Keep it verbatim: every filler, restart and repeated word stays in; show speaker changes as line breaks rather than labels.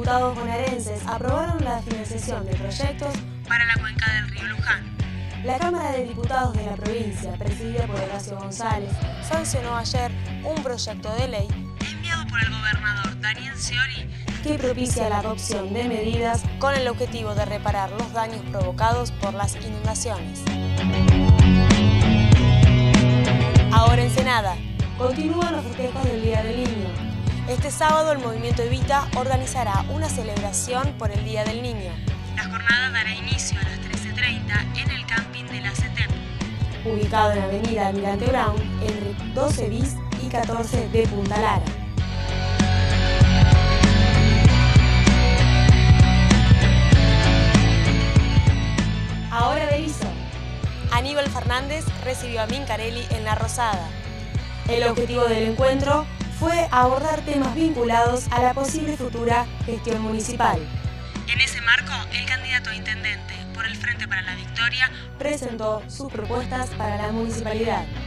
diputados bonaerenses aprobaron la financiación de proyectos
para la cuenca del río Luján.
La Cámara de Diputados de la provincia, presidida por Horacio González, sancionó ayer un proyecto de ley
enviado por el gobernador Daniel Scioli
que propicia la adopción de medidas con el objetivo de reparar los daños provocados por las inundaciones. Ahora en Ensenada, continúan los festejos del Día del Niño. Este sábado el Movimiento Evita organizará una celebración por el Día del Niño.
La jornada dará inicio a las trece treinta en el camping de la CETEP,
ubicado en la avenida Almirante Brown, entre doce bis y catorce de Punta Lara. Ahora Berizo. Aníbal Fernández recibió a Mincarelli en La Rosada. El objetivo del encuentro fue abordar temas vinculados a la posible futura gestión municipal.
En ese marco, el candidato a intendente por el Frente para la Victoria
presentó sus propuestas para la municipalidad.